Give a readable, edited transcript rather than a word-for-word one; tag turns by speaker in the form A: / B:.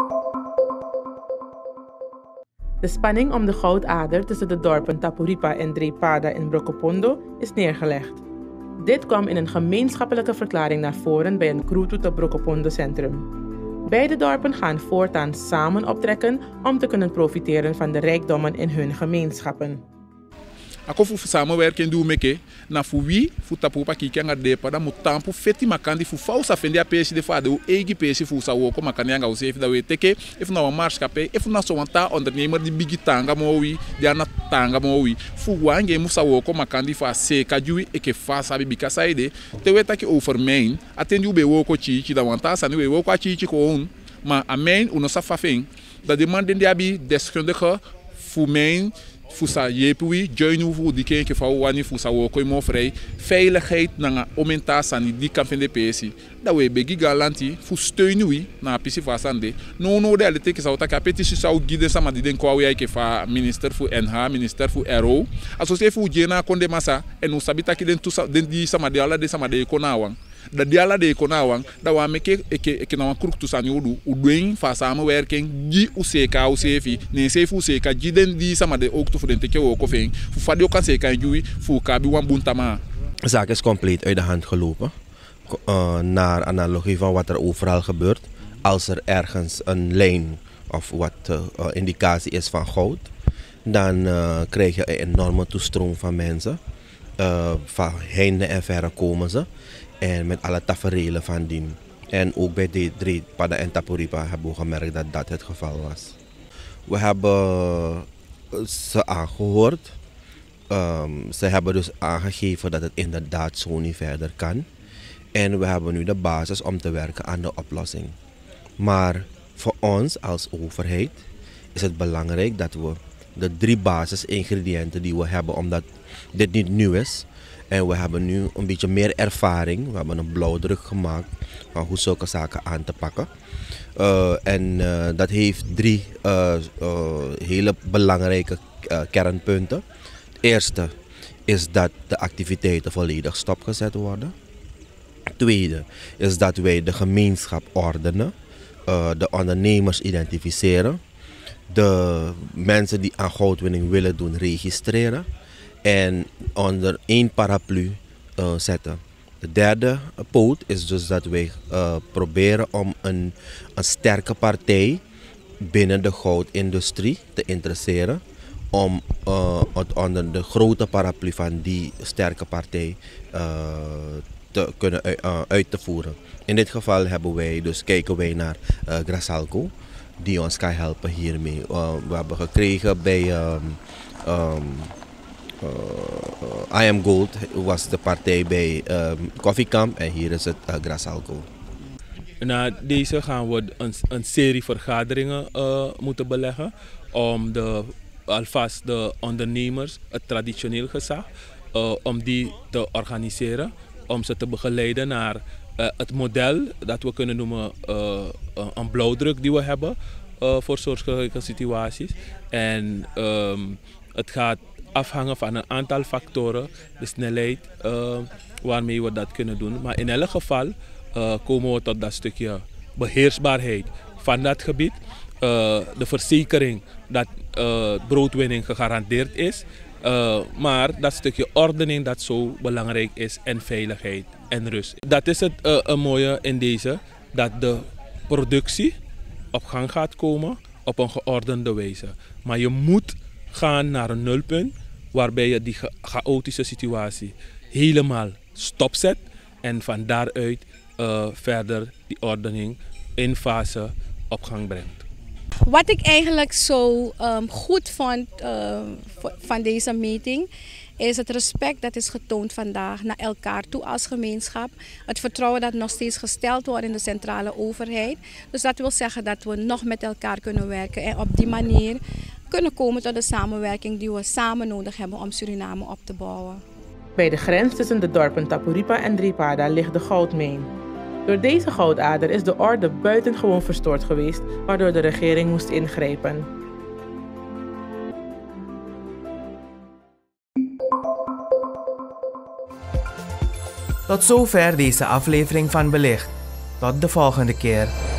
A: De spanning om de goudader tussen de dorpen Tapuripa en Dripada in Brokopondo is neergelegd. Dit kwam in een gemeenschappelijke verklaring naar voren bij een Kruto te Brokopondo centrum. Beide dorpen gaan voortaan samen optrekken om te kunnen profiteren van de rijkdommen in hun gemeenschappen.
B: Ako fu samenwerking doen meke na fu wi fu tapu pa kiki anga de pada mu tampu feti makandi fu fausa fendi a pesi de fade u egi pesi fu sa woko makani anga usef da we teke if na wa marskape if na so wanta ondernemer di bigi tanga mo wi di ana tanga mo wi fu wange mu sa woko makandi fa se kajui e ke fa sabi bika saide te weta ki over main atendi u be woko chichi da wanta sa ni we woko chichi ko un ma a main uno sa fa fen da demande di abi deskundige fu main fusa jepui joinu fu di kenke fa wani fusa wo ko mo vrij veiligheid na omenta sani di kan vende pesi da we begi galanti fu steunui na pisi fa sande no de ale teke sa ota kapeti si sa guide sama di den ko we ke fa minister fu NH minister fu RO associé fu jena konde masa en usabita ki den tu den di sama de ala de sama de konawang da diala de konawang da wa meke eke na kruk tu sani udu udwen fa samenwerking gi useka usefi ne se fu seka giden di sama de ook fu den teke wo ko fen fu fadi ook kan seka jui fu ka bi wan buntama.
C: De zaak is compleet uit de hand gelopen. Naar analogie van wat er overal gebeurt. Als er ergens een lijn of wat indicatie is van goud, dan krijg je een enorme toestroom van mensen. Van heinde en verre komen ze. En met alle taferelen van dien. En ook bij de Dripada en Tapuripa hebben we gemerkt dat dat het geval was. We hebben ze aangehoord. Ze hebben dus aangegeven dat het inderdaad zo niet verder kan. En we hebben nu de basis om te werken aan de oplossing. Maar voor ons als overheid is het belangrijk dat we de 3 basisingrediënten die we hebben, omdat dit niet nieuw is. En we hebben nu een beetje meer ervaring. We hebben een blauwdruk gemaakt van hoe zulke zaken aan te pakken. Dat heeft 3 hele belangrijke kernpunten. Het eerste is dat de activiteiten volledig stopgezet worden. Het tweede is dat wij de gemeenschap ordenen, de ondernemers identificeren, de mensen die aan goudwinning willen doen registreren en onder 1 paraplu zetten. De derde poot is dus dat wij proberen om een sterke partij binnen de goudindustrie te interesseren om het onder de grote paraplu van die sterke partij te kunnen uit te voeren. In dit geval kijken wij naar Grasalco, die ons kan helpen hiermee. We hebben gekregen bij I Am Gold was de partij bij Koffiecamp en hier is het Grasalco.
D: Na deze gaan we een serie vergaderingen moeten beleggen om alvast de ondernemers, het traditioneel gezag, om die te organiseren, om ze te begeleiden naar het model dat we kunnen noemen een blauwdruk die we hebben voor soortgelijke situaties. En het gaat afhangen van een aantal factoren, de snelheid waarmee we dat kunnen doen. Maar in elk geval komen we tot dat stukje beheersbaarheid van dat gebied. De verzekering dat broodwinning gegarandeerd is. Maar dat stukje ordening dat zo belangrijk is en veiligheid en rust. Dat is het mooie in deze, dat de productie op gang gaat komen op een geordende wijze. Maar je moet gaan naar een nulpunt waarbij je die chaotische situatie helemaal stopzet en van daaruit verder die ordening in fase op gang brengt.
E: Wat ik eigenlijk zo goed vond van deze meeting is het respect dat is getoond vandaag naar elkaar toe als gemeenschap. Het vertrouwen dat nog steeds gesteld wordt in de centrale overheid. Dus dat wil zeggen dat we nog met elkaar kunnen werken en op die manier kunnen komen tot de samenwerking die we samen nodig hebben om Suriname op te bouwen.
A: Bij de grens tussen de dorpen Tapuripa en Dripada ligt de goudmijn. Door deze goudader is de orde buitengewoon verstoord geweest, waardoor de regering moest ingrijpen.
F: Tot zover deze aflevering van Belicht. Tot de volgende keer.